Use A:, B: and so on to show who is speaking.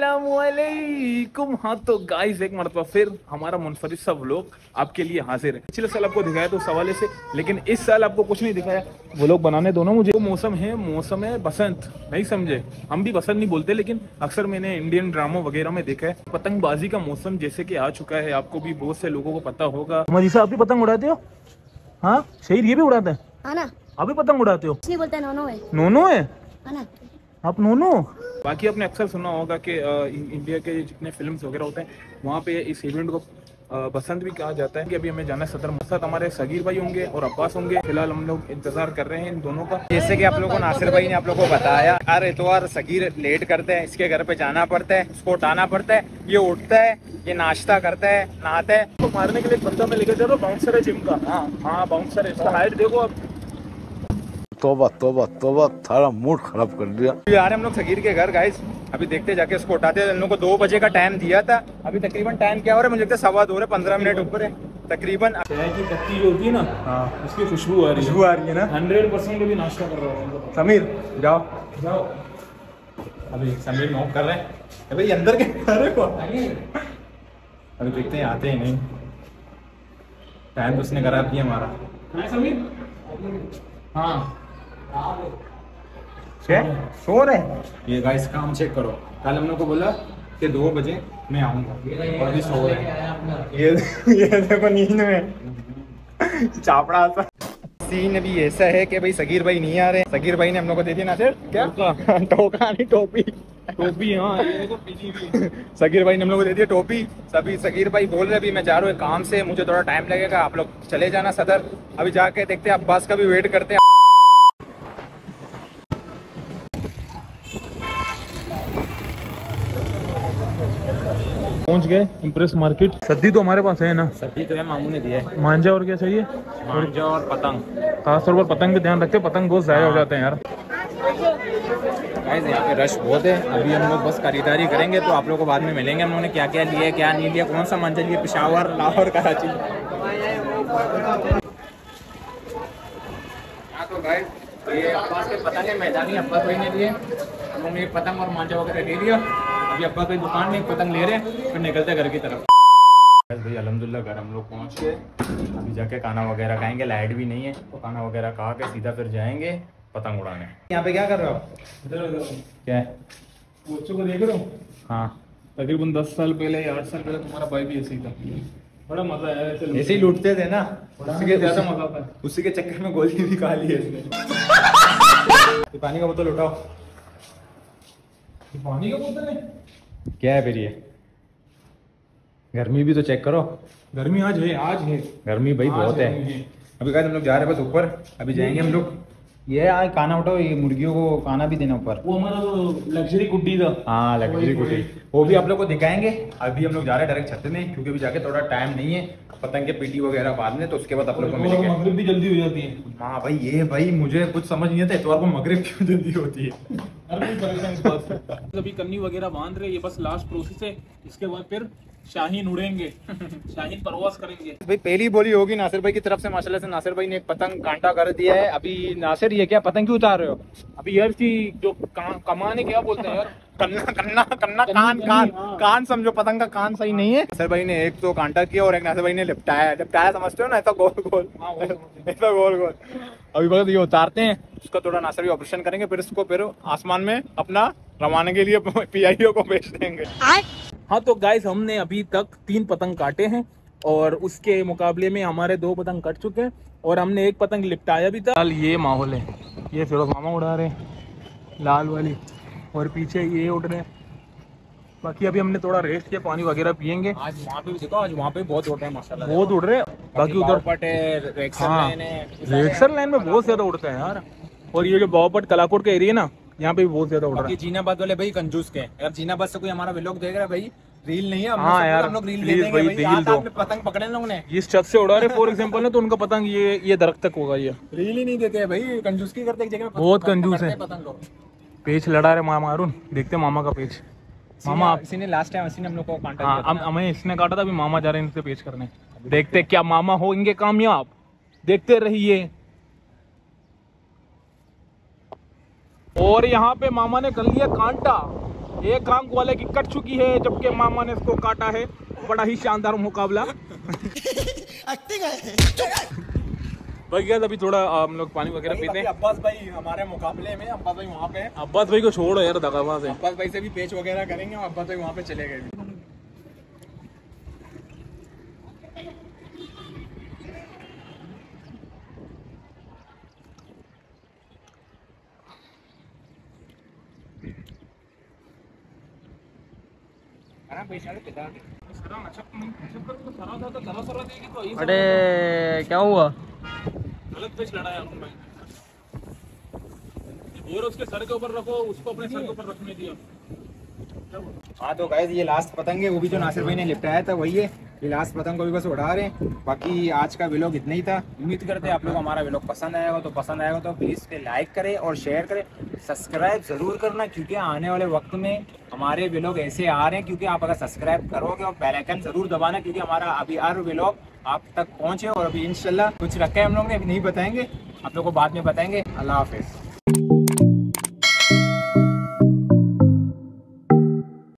A: अस्सलामुअलैकुम। हाँ तो गाइस एक मरतबा फिर हमारा मुनफरिद सा व्लॉग आपके लिए हाजिर है। पिछले साल आपको दिखाया तो उस हवाले से, लेकिन इस साल आपको कुछ नहीं दिखाया। व्लॉग बनाने दो ना मुझे। वो मौसम है बसंत, नहीं समझे, हम भी बसंत नहीं बोलते, लेकिन अक्सर मैंने इंडियन ड्रामों वगैरह में देखा है पतंगबाजी का मौसम जैसे कि आ चुका है। आपको भी बहुत से लोगों को पता होगा। मजीसा आप भी पतंग उड़ाते हो? हाँ शहीद ये भी उड़ाते हैं ना? आप भी पतंग उड़ाते हो? नहीं बोलते, नोनो है। नोनो है ना? आप नोनो। बाकी आपने अक्सर सुना होगा कि इंडिया के जितने फिल्म्स वगैरह होते हैं वहाँ पे इस इवेंट को बसंत भी कहा जाता है। कि अभी हमें जाना है सदर मस्जिद, हमारे सगीर भाई होंगे और अब्बास होंगे। फिलहाल हम लोग इंतजार कर रहे हैं इन दोनों का।
B: जैसे कि आप लोगों को नासिर भाई ने आप लोगों को बताया, हर इतवार सगीर लेट करते हैं, इसके घर पे जाना पड़ता है, उसको उठाना पड़ता है, ये उठता है, ये नाश्ता करता है, नहाता है।
A: तो मारने के लिए बंदा मैं लेकर जा रहा हूँ, बाउंसर है जिम का। हाँ बाउंसर है, इसका हाइट देखो आप।
C: तोबा तोबा तोबा, थारा मूड खराब कर दिया।
B: आ रहे हम लोग सगीर के घर गाइस, अभी देखते जाके उसको उठाते हैं। इन लोगों को 2 बजे का टाइम दिया था, अभी तकरीबन टाइम क्या हो रहा है मुझे लगता है 2:15 15 मिनट ऊपर है तकरीबन।
A: चाय की पत्ती जो होती है ना, हाँ उसकी खुशबू आ रही है ना। 100% भी नाश्ता कर रहा हूँ।
B: समीर जाओ जाओ, अभी समीर नॉक कर रहे हैं भाई अंदर के। अरे अभी देखते हैं आते हैं नहीं, टाइम तो उसने खराब किया हमारा।
A: समीर हाँ
B: सो रहे। ये गाइस काम चेक करो, कल हम लोग को बोला कि 2 बजे मैं आऊंगा और अभी सो रहे हैं। ये देखो नींद में चापड़ा सा सीन अभी ऐसा है कि भाई सगीर भाई नहीं आ रहे। सगीर भाई ने हम लोग को दे दिया ना सर क्या टोका नहीं टोपी।
A: हाँ ये देखो पीली भी।
B: सगीर भाई ने हम लोग को दे दिया टोपी। सभी सगीर भाई बोल रहे अभी मैं जा रहा हूँ काम से, मुझे थोड़ा टाइम लगेगा, आप लोग चले जाना सदर। अभी जाके देखते हैं, अब्बास का भी वेट करते हैं।
A: पहुंच गए इम्प्रेस मार्केट। सद्दी तो हमारे पास है ना?
B: सब्जी तो है, मामू ने दिया है।
A: मांझा और क्या चाहिए?
B: मांझा और पतंग।
A: खास तौर पर पतंग पे ध्यान रखते, पतंग बहुत ज़ाया हो जाते हैं यार।
B: गाइस यहाँ पे रश बहुत है। अभी हम लोग बस खरीदारी करेंगे तो आप लोगों को बाद में मिलेंगे हम लोगों ने क्या क्या लिया क्या नहीं लिया, कौन सा मांझा लिया, पेशावर, लाहौर, कराची। तो गाइस ये अब्बास के पतंग है, मैदानी अब्बास भाई ने लिए। हम लोगों ने एक पतंग और मांझा वगैरह ले लिया। अभी अब्बास भाई दुकान में एक पतंग ले रहे हैं, फिर निकलते घर की तरफ। भाई अल्हम्दुलिल्लाह घर हम लोग पहुंच गए। अभी जाके खाना वगैरह खाएंगे, लाइट भी नहीं है तो खाना वगैरह खा के सीधा फिर जाएंगे पतंग उड़ाने। यहाँ पे क्या कर रहे हो आप? क्या है?
A: बच्चों को देख रहे हो?
B: हाँ
A: तकरीबन 10 साल पहले या 8 साल पहले तुम्हारा भाई भी ऐसे ही था। बड़ा मजा आया
B: ऐसे ही लूटते थे ना,
A: उसी के ज्यादा मजा आता है।
B: उसी के चक्कर में गोली भी खा ली है इसने। पानी का बोतल उठाओ।
A: पानी का बोतल है
B: क्या है फिर ये? गर्मी भी तो चेक करो।
A: गर्मी आज है
B: गर्मी भाई बहुत है। अभी गाइस हम लोग जा रहे हैं बस ऊपर, अभी जाएंगे हम लोग। ये आज खाना उठाओ, ये मुर्गियों को खाना भी देना ऊपर।
A: वो हमारा लग्जरी गुड्डी था।
B: हाँ लग्जरी गुड्डी, वो भी आप लोग को दिखाएंगे। अभी हम लोग जा रहे हैं डायरेक्ट छत में, क्योंकि अभी जाके थोड़ा टाइम नहीं है पतंग के पीटी वगैरह बाद में, तो उसके बाद आप लोग को मिलेंगे।
A: मगरिब भी जल्दी हो जाती है।
B: हाँ भाई ये भाई मुझे कुछ समझ नहीं आता इतवार को मगरिब क्यों जल्दी होती है।
A: अभी कन्नी वगैरह बांध रहे, ये बस लास्ट प्रोसेस है। इसके बाद फिर शाहीन उड़ेंगे। शाहीन परवास करेंगे।
B: भाई पहली बोली होगी नासिर भाई की तरफ से, माशाल्लाह से नासिर भाई ने एक पतंग कांटा कर दिया है। अभी नासिर ये क्या पतंग क्यों उतार रहे हो?
A: अभी यार की जो कमाने क्या बोलते हैं यार,
B: कन्ना कन्ना कन्ना कान कान कान समझो, पतंग का कान सही नहीं है। नासिर भाई ने एक तो कांटा किया और एक नासिर भाई ने लिपटाया समझते हो ना, ऐसा गोल गोल, ऐसा गोल गोल। अभी बस ये उतारते हैं, उसका थोड़ा नासिर भाई ऑपरेशन करेंगे, फिर इसको फिर आसमान में अपना रवाने के लिए पीआईओ को भेज देंगे।
A: हाँ तो गाइस हमने अभी तक 3 पतंग काटे हैं और उसके मुकाबले में हमारे 2 पतंग कट चुके हैं और हमने एक पतंग लिपटाया भी था। ये माहौल है, ये फिरोज मामा उड़ा रहे हैं लाल वाली, और पीछे ये उड़ रहे हैं। बाकी अभी हमने थोड़ा रेस्ट किया, पानी वगैरह पियेंगे।
B: आज वहाँ पे भी देखो, आज वहाँ पे बहुत उड़ रहे हैं माशाल्लाह,
A: बहुत उड़ रहे हैं। बाकी उधर रेक्सर लाइन में बहुत ज्यादा उड़ते हैं यार। और ये जो बावपट कलाकोट का एरिया ना, यहाँ पे भी बहुत ज्यादा उड़ रहा है।
B: जीनाबाद वाले भाई कंजूस के, अगर जीनाबाद से कोई हमारा व्लॉग देख रहा है भाई, रील नहीं है
A: हाँ यार,
B: हम लोग रील दे देंगे भाई। आज आपने पतंग पकड़े लोगों ने,
A: इस छत से उड़ा रहे फॉर एग्जांपल ना, तो उनका पतंग ये दरख्त तक होगा। ये
B: रील ही नहीं देते हैं भाई, कंजूस की करते एक जगह,
A: बहुत कंजूस है। पेच लड़ा रहे मामा अरुण, देखते मामा का पेच। मामा
B: इसी ने लास्ट टाइम इसी ने हम लोग को कांटा
A: किया था। हमें इसने काटा था, अभी मामा जा रहे हैं इनसे पेच करने। देखते क्या मामा होंगे कामयाब, देखते रहिए। और यहाँ पे मामा ने कर लिया कांटा एक रंग वाले की कट चुकी है जबकि मामा ने इसको काटा है। बड़ा ही शानदार मुकाबला। भाई क्या अभी थोड़ा हम लोग पानी वगैरह पीते हैं।
B: अब्बास भाई हमारे मुकाबले में, अब्बास भाई वहाँ पे।
A: अब्बास भाई को छोड़ो यार दगाबाज है।
B: अब्बास भाई से भी पेच वगैरह करेंगे और अब्बास भाई वहाँ पे चले गए।
D: अरे क्या हुआ?
A: गलत पेच लड़ाया हमने। और उसके सर के ऊपर रखो, उसको अपने सर के ऊपर रखने दिया।
B: हाँ तो गाइस ये लास्ट पतंग है, वो भी जो नासिर भाई ने लिपटाया था वही है। ये लास्ट पतंग को भी बस उड़ा रहे हैं। बाकी आज का व्लॉग इतना ही था। उम्मीद करते हैं आप लोग हमारा व्लॉग पसंद आएगा, तो पसंद आएगा तो प्लीज़ लाइक करें और शेयर करें, सब्सक्राइब ज़रूर करना, क्योंकि आने वाले वक्त में हमारे व्लॉग ऐसे आ रहे हैं। क्योंकि आप अगर सब्सक्राइब करोगे और बेल आइकन ज़रूर दबाना, क्योंकि हमारा अभी हर व्लॉग आप तक पहुँचे। और अभी इंशाल्लाह कुछ रखा है हम लोग ने, अभी नहीं बताएंगे, आप लोग को बाद में बताएंगे। अल्लाह हाफिज़।